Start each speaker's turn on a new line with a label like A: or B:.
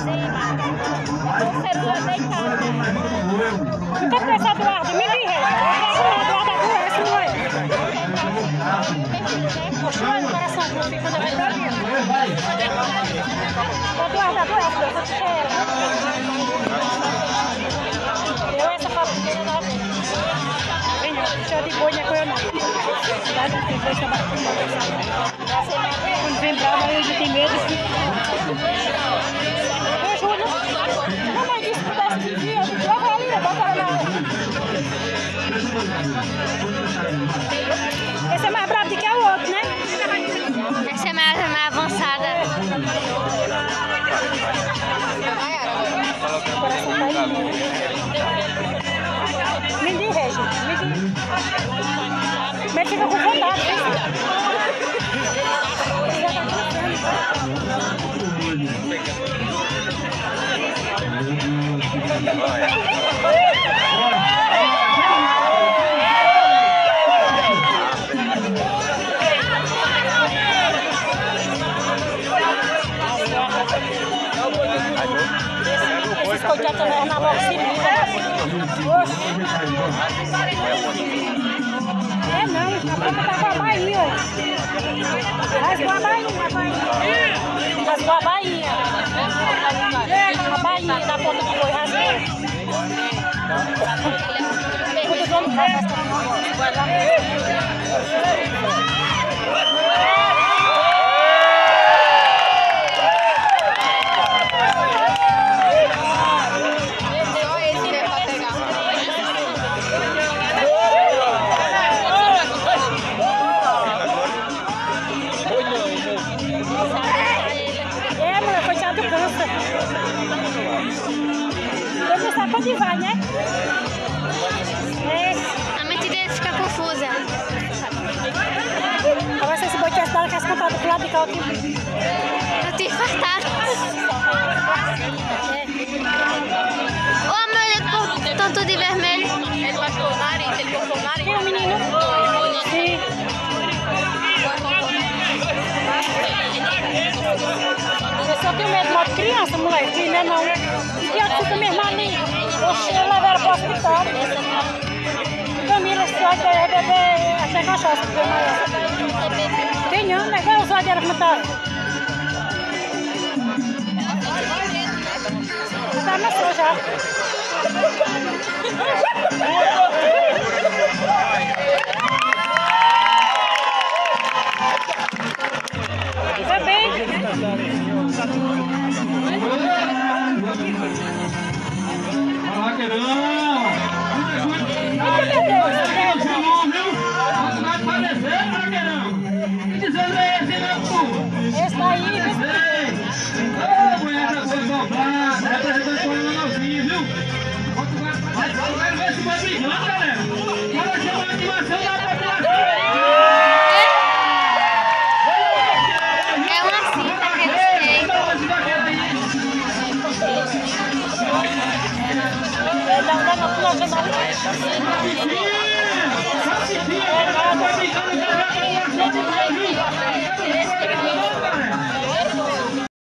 A: Nunca pensa, Eduardo, me diga. Eduardo adoece, não é? Poxa, o coração que eu fico quando eu vejo a vida. Eduardo adoece, eu te cheiro. Eu essa família da vez. Venha, cheio de boi, não é coisa não. Cidade que tem dois trabalhos com boi. Quando vem brava, eu já tenho medo. Ô, Júlia, mamãe disse que pudesse de dia, eu digo, olha ali, bota ela na área. Esse é mais bravo do que o outro, né?
B: Essa é mais avançada.
A: O coração tá indo. Me diz, Regina, me diz. Mas fica com vontade, hein? Esses coitados também na boca se liga. É não, a boca tá com a bainha. Rasgou a bainha, Rasgou a bainha. A bainha da ponta do boi rasgou. Quando os homens vai gastar uma bola. Coitado do câncer. Ele não sabe pra onde vai, né?
B: A mente dele fica confusa.
A: Agora se esse boi tivesse dado aquelas pontadas pro lado de cá aqui.
B: Eu te infartado. Ô, meu, ele tá tudo de vermelho. Ele machucou o nariz, ele cortou o nariz.
A: Quem é o menino? Sim. Eu só tenho medo de criança, moleque, que ainda não. E criança fica mesmo ali. Oxe, eu levo ela pro hospital. Camila, se vai querer beber até cachaça, porque maior. Tem não, né? Vai usar dela como tá. Tá na sua já. Vai bem. Esse daí, é